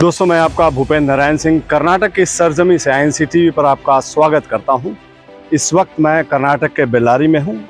दोस्तों, मैं आपका भूपेंद्र नारायण सिंह कर्नाटक की सरजमी से INC TV पर आपका स्वागत करता हूं। इस वक्त मैं कर्नाटक के बेल्लारी में हूं।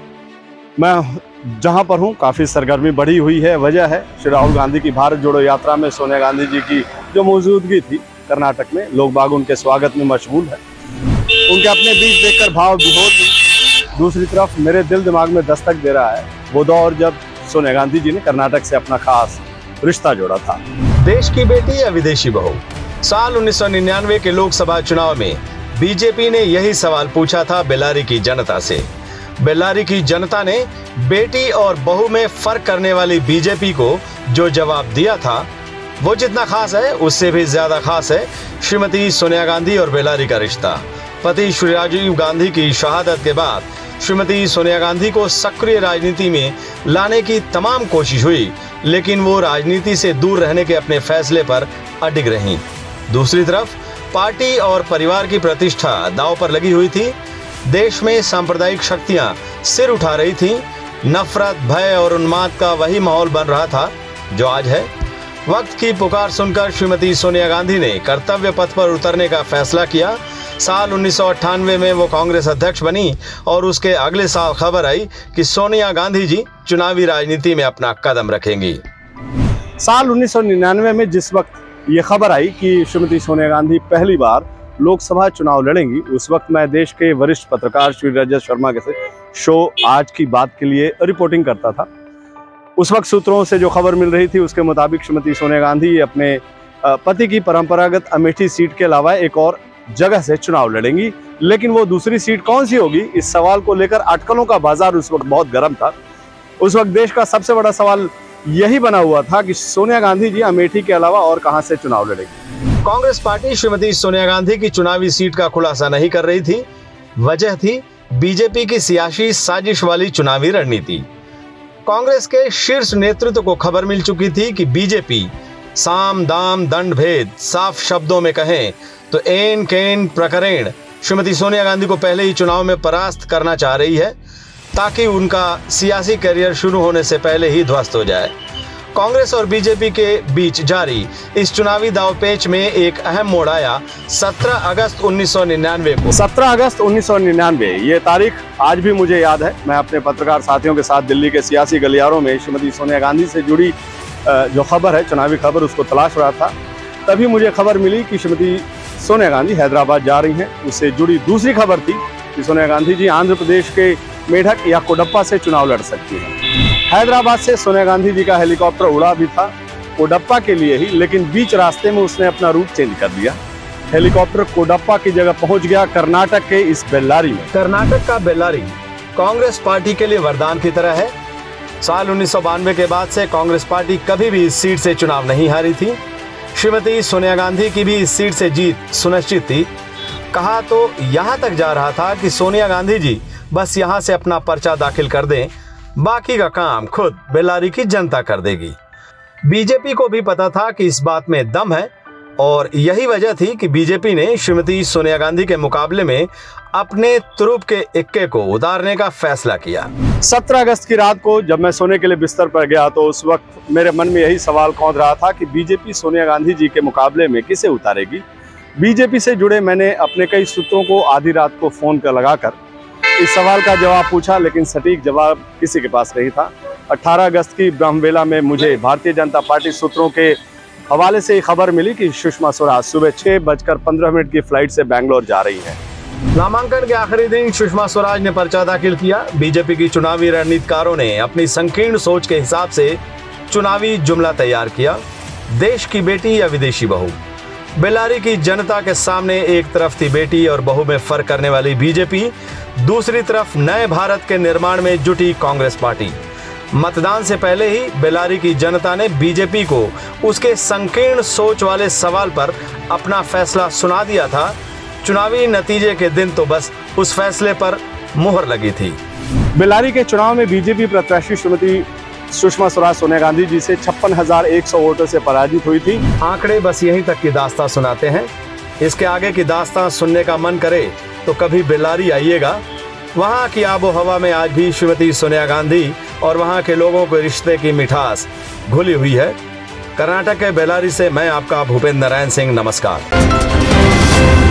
मैं जहां पर हूं काफ़ी सरगर्मी बढ़ी हुई है। वजह है श्री राहुल गांधी की भारत जोड़ो यात्रा में सोनिया गांधी जी की जो मौजूदगी थी कर्नाटक में, लोग बाग उनके स्वागत में मशगूल है। उनके अपने बीच देखकर भाव विभोर भी। दूसरी तरफ मेरे दिल दिमाग में दस्तक दे रहा है वो दौर जब सोनिया गांधी जी ने कर्नाटक से अपना खास रिश्ता जोड़ा था। देश की बेटी या विदेशी बहू? साल 1999 के लोकसभा चुनाव में बीजेपी ने यही सवाल पूछा था बेल्लारी की जनता से। बेल्लारी की जनता ने बेटी और बहू में फर्क करने वाली बीजेपी को जो जवाब दिया था वो जितना खास है उससे भी ज्यादा खास है श्रीमती सोनिया गांधी और बेल्लारी का रिश्ता। पति श्री राजीव गांधी की शहादत के बाद श्रीमती सोनिया गांधी को सक्रिय राजनीति में लाने की तमाम कोशिश हुई, लेकिन वो राजनीति से दूर रहने के अपने फैसले पर अडिग रहीं। दूसरी तरफ पार्टी और परिवार की प्रतिष्ठा दांव पर लगी हुई थी। देश में सांप्रदायिक शक्तियां सिर उठा रही थीं। नफरत, भय और उन्माद का वही माहौल बन रहा था जो आज है। वक्त की पुकार सुनकर श्रीमती सोनिया गांधी ने कर्तव्य पथ पर उतरने का फैसला किया। साल 1998 में वो कांग्रेस अध्यक्ष बनी और उसके अगले साल खबर आई कि सोनिया गांधी जी चुनावी राजनीति में अपना कदम रखेंगी। साल 1999 में जिस वक्त ये खबर आई कि श्रीमती सोनिया गांधी पहली बार लोकसभा चुनाव लड़ेंगी, उस वक्त मैं देश के वरिष्ठ पत्रकार श्री रजत शर्मा के शो आज की बात के लिए रिपोर्टिंग करता था। उस वक्त सूत्रों से जो खबर मिल रही थी उसके मुताबिक श्रीमती सोनिया गांधी अपने पति की परंपरागत अमेठी सीट के अलावा एक और जगह से चुनाव लड़ेंगी, लेकिन वो दूसरी सीट कौन सी होगी, इस सवाल को लेकर अटकलों का बाजार उस वक्त बहुत गर्म था। उस वक्त देश का सबसे बड़ा सवाल यही बना हुआ था कि सोनिया गांधी जी अमेठी के अलावा और कहां से चुनाव लड़ेंगी। कांग्रेस पार्टी श्रीमती सोनिया गांधी की चुनावी सीट का खुलासा नहीं कर रही थी। वजह थी बीजेपी की सियासी साजिश वाली चुनावी रणनीति। कांग्रेस के शीर्ष नेतृत्व को खबर मिल चुकी थी कि बीजेपी साम दाम दंड भेद साफ शब्दों में कहें तो एन केन प्रकरण श्रीमती सोनिया गांधी को पहले ही चुनाव में परास्त करना चाह रही है ताकि उनका सियासी करियर शुरू होने से पहले ही ध्वस्त हो जाए। कांग्रेस और बीजेपी के बीच जारी इस चुनावी दांवपेच में एक अहम मोड़ आया 17 अगस्त 1999 को। 17 अगस्त 1999 ये तारीख आज भी मुझे याद है। मैं अपने पत्रकार साथियों के साथ दिल्ली के सियासी गलियारों में श्रीमती सोनिया गांधी से जुड़ी जो खबर है, चुनावी खबर, उसको तलाश रहा था। तभी मुझे खबर मिली कि श्रीमती सोनिया गांधी हैदराबाद जा रही हैं। उससे जुड़ी दूसरी खबर थी कि सोनिया गांधी जी आंध्र प्रदेश के मेढक या कोडप्पा से चुनाव लड़ सकती हैं। हैदराबाद से सोनिया गांधी जी का हेलीकॉप्टर उड़ा भी था कोडप्पा के लिए ही, लेकिन बीच रास्ते में उसने अपना रूट चेंज कर दिया। हेलीकॉप्टर कोडप्पा की जगह पहुंच गया कर्नाटक के इस बेल्लारी में। कर्नाटक का बेल्लारी कांग्रेस पार्टी के लिए वरदान की तरह है। साल 1992 के बाद से कांग्रेस पार्टी कभी भी इस सीट से चुनाव नहीं हारी थी। श्रीमती सोनिया गांधी की भी इस सीट से जीत सुनिश्चित थी। कहा तो यहाँ तक जा रहा था कि सोनिया गांधी जी बस यहाँ से अपना पर्चा दाखिल कर दें, बाकी का काम खुद बेल्लारी की जनता कर देगी। बीजेपी को भी पता था कि इस बात में दम है और यही वजह थी कि बीजेपी ने श्रीमती सोनिया गांधी के मुकाबले में अपने तुरुप के इक्के को उतारने का फैसला किया। 17 अगस्त की रात को जब मैं सोने के लिए बिस्तर पर गया तो उस वक्त मेरे मन में यही सवाल कौंध रहा था कि बीजेपी सोनिया गांधी जी के मुकाबले में किसे उतारेगी। बीजेपी से जुड़े मैंने अपने कई सूत्रों को आधी रात को फोन कर लगाकर इस सवाल का जवाब पूछा, लेकिन सटीक जवाब किसी के पास नहीं था। 18 अगस्त की ब्रह्मवेला में मुझे भारतीय जनता पार्टी सूत्रों के हवाले से खबर मिली कि सुषमा स्वराज सुबह 6:15 की फ्लाइट से बेंगलोर जा रही है। नामांकन के आखिरी दिन सुषमा स्वराज ने पर्चा दाखिल किया। बीजेपी की चुनावी रणनीतिकारों ने अपनी संकीर्ण सोच के हिसाब से चुनावी जुमला तैयार किया। देश की बेटी या विदेशी बहू? बेल्लारी की जनता के सामने एक तरफ थी बेटी और बहू में फर्क करने वाली बीजेपी, दूसरी तरफ नए भारत के निर्माण में जुटी कांग्रेस पार्टी। मतदान से पहले ही बेल्लारी की जनता ने बीजेपी को उसके संकीर्ण सोच वाले सवाल पर अपना फैसला सुना दिया था। चुनावी नतीजे के दिन तो बस उस फैसले पर मुहर लगी थी। बेल्लारी के चुनाव में बीजेपी प्रत्याशी श्रीमती सुषमा स्वराज सोनिया गांधी जी से 56,100 वोटों से पराजित हुई थी। आंकड़े बस यहीं तक की दास्तां सुनाते हैं। इसके आगे की दास्तां सुनने का मन करे तो कभी बेल्लारी आइएगा। वहाँ की आबो हवा में आज भी श्रीमती सोनिया गांधी और वहाँ के लोगों के रिश्ते की मिठास घुली हुई है। कर्नाटक के बेल्लारी से मैं आपका भूपेंद्र नारायण सिंह, नमस्कार।